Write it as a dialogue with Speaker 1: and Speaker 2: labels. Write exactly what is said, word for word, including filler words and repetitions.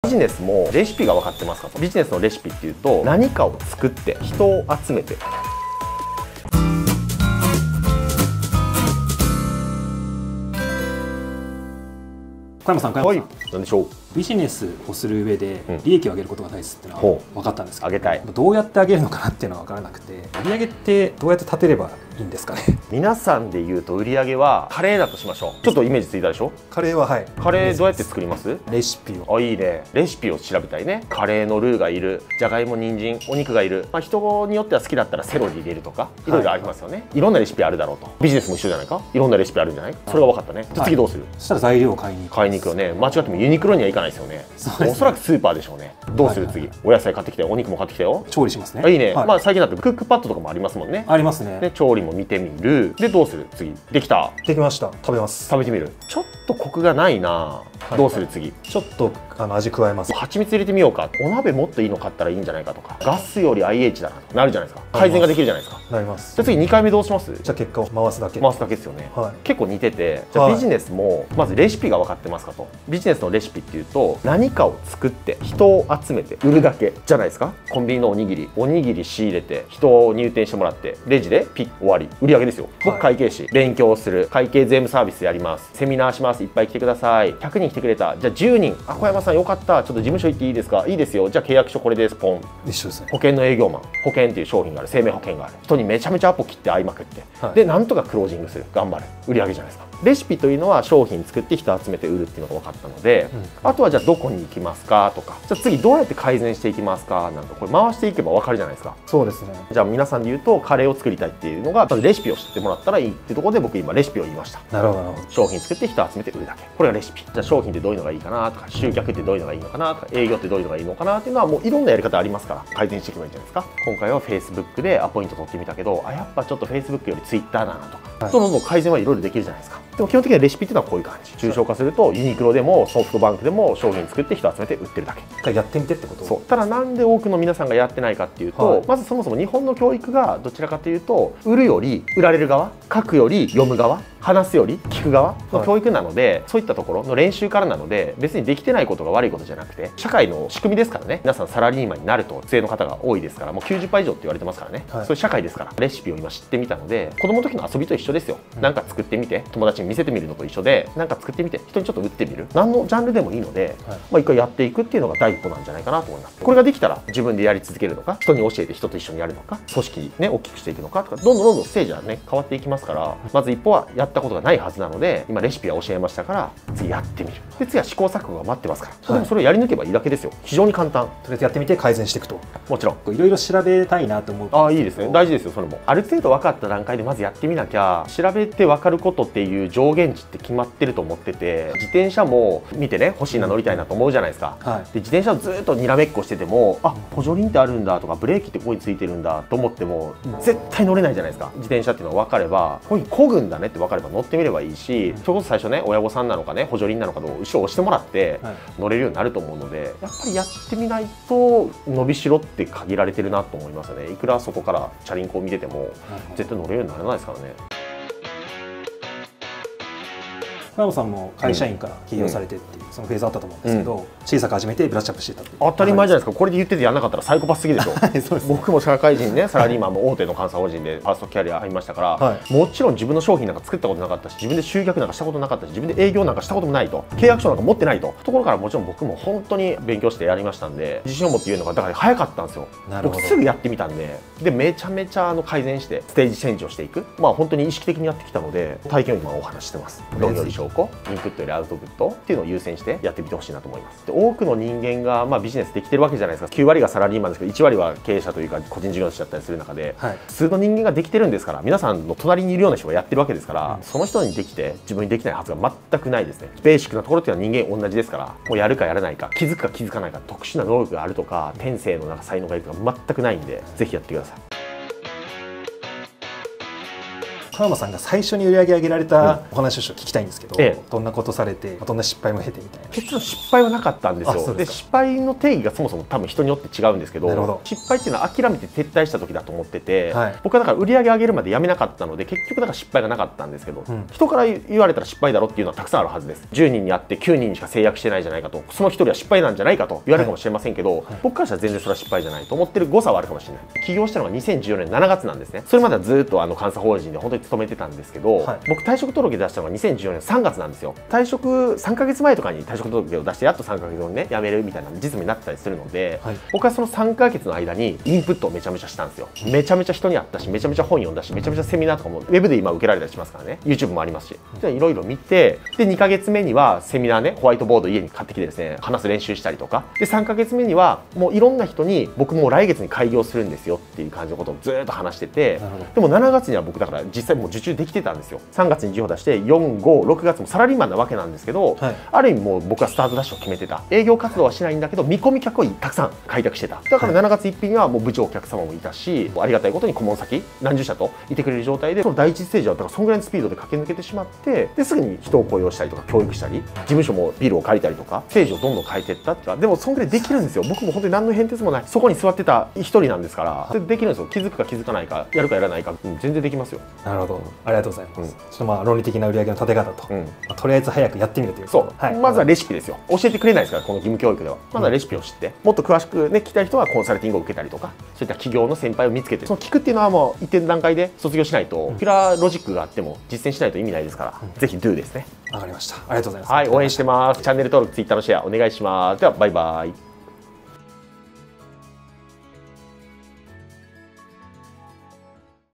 Speaker 1: ビジネスもレシピが分かってますかと。ビジネスのレシピっていうと、何かを作って人を集めて
Speaker 2: 小山さん、小山さん、
Speaker 1: 何でしょう。
Speaker 2: ビジネスをする上で利益を上げることが大切っていうのは分かったんですけど、
Speaker 1: 上げたい。
Speaker 2: どうやって上げるのかなっていうのは分からなくて、売上ってどうやって立てればいいんですかね。
Speaker 1: 皆さんで言うと売上はカレーだとしましょう。ちょっとイメージついたでしょ。
Speaker 2: カレーは、はい、
Speaker 1: カレーどうやって作ります？
Speaker 2: レシピを。
Speaker 1: あ、いいね。レシピを調べたいね。カレーのルーがいる、じゃがいも、人参、お肉がいる。まあ、人によっては好きだったらセロリ入れるとかいろいろありますよね、はい、いろんなレシピあるだろうと。ビジネスも一緒じゃないか。いろんなレシピあるんじゃない。それが分かったね。じゃあ次どうする？
Speaker 2: そしたら材料を買いに行く。
Speaker 1: 買いに行くよね。間違ってもユニクロには行かないですよね。おそらくスーパーでしょうね。どうする？次お野菜買ってきて、お肉も買ってきてよ。
Speaker 2: 調理しますね。
Speaker 1: あ、いいね。まあ最近だとクックパッドとかもありますもんね。
Speaker 2: ありますね。
Speaker 1: で調理も見てみる。でどうする？次できた。
Speaker 2: できました。食べます。
Speaker 1: 食べてみる。ちょっとコクがないな。どうする？次
Speaker 2: ちょっとあの味加えます。
Speaker 1: 蜂蜜入れてみようか。お鍋もっといいの買ったらいいんじゃないかとか、ガスより アイエイチ だなとなるじゃないですか。改善ができるじゃないですか。
Speaker 2: なります。
Speaker 1: じゃあ次にかいめどうします？
Speaker 2: じゃあ結果を回すだけ。
Speaker 1: 回すだけですよね、はい、結構似てて、じゃあビジネスもまずレシピが分かってますかと。ビジネスのレシピっていうと、何かを作って人を集めて売るだけじゃないですか。コンビニのおにぎりおにぎり仕入れて人を入店してもらってレジでピッ終わり、売り上げですよ。僕会計士、勉強する、会計税務サービスやります、セミナーします、いっぱい来てください。ひゃくにん来てくれた。じゃあじゅうにん、あ、小山さんよかった、ちょっと事務所行っていいですか。いいですよ。じゃあ契約書これです、ポン。
Speaker 2: 一緒ですね。
Speaker 1: 保険の営業マン、保険っていう商品がある、生命保険がある。人にめちゃめちゃアポ切って会いまくって、はい、でなんとかクロージングする、頑張る、売り上げじゃないですか。レシピというのは商品作って人集めて売るっていうのが分かったので、うん、あとはじゃあどこに行きますかとか、じゃあ次どうやって改善していきますかなんて、これ回していけば分かるじゃないですか。
Speaker 2: そうですね。
Speaker 1: じゃあ皆さんで言うとカレーを作りたいっていうのが、まずレシピを知ってもらったらいいっていうところで、僕今レシピを言いました。
Speaker 2: なるほどなるほど。
Speaker 1: 商品作って人集めて売るだけ、これがレシピ。じゃあ商品ってどういうのがいいかなとか、集客ってどういうのがいいのかなとか、営業ってどういうのがいいのかなっていうのはもういろんなやり方ありますから、改善していけばいいんじゃないですか。今回は フェイスブック でアポイント取ってみたけど、あ、やっぱちょっと フェイスブック より ツイッター だなとか、はい、どんどん改善はいろいろできるじゃないですか。でも基本的にはレシピっていうのはこういう感じ。抽象化するとユニクロでもソフトバンクでも商品作って人集めて売ってるだけ。
Speaker 2: やってみてってこと？
Speaker 1: そう。ただなんで多くの皆さんがやってないかっていうと、はい、まずそもそも日本の教育がどちらかというと、売るより売られる側、書くより読む側、話すより聞く側の教育なので、はい、そういったところの練習からなので、別にできてないことが悪いことじゃなくて、社会の仕組みですからね。皆さんサラリーマンになると女性の方が多いですから、もうきゅうじゅっパーセント以上って言われてますからね、はい、そういう社会ですから。レシピを今知ってみたので、子供の時の遊びと一緒ですよ。うん、なんか作ってみて友達に見せてみるのと一緒で、なんか作ってみて人にちょっと売ってみる、何のジャンルでもいいので、はい、まあ一回やっていくっていうのが第一歩なんじゃないかなと思います。これができたら自分でやり続けるのか、人に教えて人と一緒にやるのか、組織ね大きくしていくのかとか、どんどんどんどんステージはね変わっていきますから、まず一歩はやったことがないはずなので、今レシピは教えましたから次やってみる。で次は試行錯誤が待ってますから、はい、でもそれをやり抜けばいいだけですよ。非常に簡単。
Speaker 2: とりあえずやってみて改善していくと。
Speaker 1: もちろん
Speaker 2: いろいろ調べたいなと思う。
Speaker 1: ああ、いいですね。大事ですよ。それもある程度分かった段階でまずやってみなきゃ、調べて分かることっていう上限値って決まってると思ってて、自転車も見てね欲しいな乗りたいなと思うじゃないですか、はい、で自転車をずっとにらめっこしてても、あ、補助輪ってあるんだとか、ブレーキってここについてるんだと思っても絶対乗れないじゃないですか。自転車っていうのが分かれば、ここに漕ぐんだねって分かれば乗ってみればいいし、それこそ最初ね親御さんなのかね補助輪なのかの後ろ押してもらって乗れるようになると思うので、やっぱりやってみないと伸びしろって限られてるなと思いますよね。いくらそこからチャリンコを見てても絶対乗れるようにならないですからね。
Speaker 2: 小山さんも会社員から起業されてっていう、うん、そのフェーズあったと思うんですけど、うん、小さく始めてブラッシュアップしていったっていう。
Speaker 1: 当たり前じゃないですか。これで言っててやんなかったらサイコパスすぎでしょ。はい、そうですね。僕も社会人ね、サラリーマンも大手の監査法人でファーストキャリア入りましたから、はい、もちろん自分の商品なんか作ったことなかったし、自分で集客なんかしたことなかったし、自分で営業なんかしたこともないと、契約書なんか持ってないとところから、もちろん僕も本当に勉強してやりましたんで、自信を持って言うのがだから早かったんですよ。僕すぐやってみたんで、でめちゃめちゃあの改善してステージチェンジをしていく、まあ本当に意識的にやってきたので、体験を今お話してます。論より証拠、インプットよりアウトプットっていうのを優先してやってみてほしいなと思います。で多くの人間がまあビジネスできてるわけじゃないですか。きゅうわりがサラリーマンですけど、いちわりは経営者というか個人事業主だったりする中で、はい、普通の人間ができてるんですから、皆さんの隣にいるような人がやってるわけですから、うん、その人にできて自分にできないはずが全くないですね。ベーシックなところっていうのは人間同じですから、もうやるかやらないか、気づくか気づかないか、特殊な能力があるとか天性のなんか才能がいるとか全くないんで、ぜひやってください。
Speaker 2: 小田山さんが最初に売り上げ上げられたお話を聞きたいんですけど、
Speaker 1: ええ、
Speaker 2: どんなことされてどんな失敗も経てみたいな。
Speaker 1: 結論失敗はなかったんですよ。で失敗の定義がそもそも多分人によって違うんですけど、ど失敗っていうのは諦めて撤退した時だと思ってて、はい、僕はだから売り上げ上げるまでやめなかったので結局だから失敗がなかったんですけど、うん、人から言われたら失敗だろっていうのはたくさんあるはずです。じゅうにんにあってきゅうにんにしか制約してないじゃないかと、そのひとりは失敗なんじゃないかと言われるかもしれませんけど、はいはい、僕からしたら全然それは失敗じゃないと思ってる誤差はあるかもしれない。起業したのがにせんじゅうよねんしちがつなんですね。それまではずっとあの監査法人で本当に勤めてたんですけど、はい、僕退職届出したのがにせんじゅうよねんさんがつなんですよ。退職さんかげつまえとかに退職届を出してやっとさんかげつ後にね辞めるみたいな実務になってたりするので、はい、僕はそのさんかげつの間にインプットをめちゃめちゃしたんですよ。めちゃめちゃ人に会ったし、めちゃめちゃ本読んだし、めちゃめちゃセミナーとかもウェブで今受けられたりしますからね、 YouTube もありますし、いろいろ見て、でにかげつめにはセミナーね、ホワイトボード家に買ってきてですね話す練習したりとかで、さんかげつめにはもういろんな人に僕もう来月に開業するんですよっていう感じのことをずっと話してて、でもしちがつには僕だから実際もう受注できてたんですよ。さんがつに事業出してよん、ご、ろくがつもサラリーマンなわけなんですけど、はい、ある意味もう僕はスタートダッシュを決めてた。営業活動はしないんだけど見込み客をたくさん開拓してた。だからしちがつついたちにはもう部長お客様もいたし、ありがたいことに顧問先何十社といてくれる状態で、その第一ステージはだからそんぐらいのスピードで駆け抜けてしまって、ですぐに人を雇用したりとか教育したり、事務所もビルを借りたりとかステージをどんどん変えていったっていうか、でもそんぐらいできるんですよ。僕も本当に何の変哲もない、そこに座ってた一人なんですから、でできるんですよ。気づくか気づかないか、やるかやらないか、うん、全然できますよ。
Speaker 2: なるほど、ありがとうございます。うん、ちょっとまあ論理的な売上の立て方と、うん、まあ、とりあえず早くやってみるという。
Speaker 1: そう、はい、まずはレシピですよ。教えてくれないですからこの義務教育では。まずはレシピを知って、もっと詳しくね聞きたい人はコンサルティングを受けたりとか、そういった企業の先輩を見つけて、その聞くっていうのはもう一定の段階で卒業しないと、うん、キラーロジックがあっても実践しないと意味ないですから、うん、ぜひ ドゥ ですね。
Speaker 2: わかりました。ありがとうございます。
Speaker 1: はい、応援してます。チャンネル登録、ツイッターのシェアお願いします。ではバイバイ。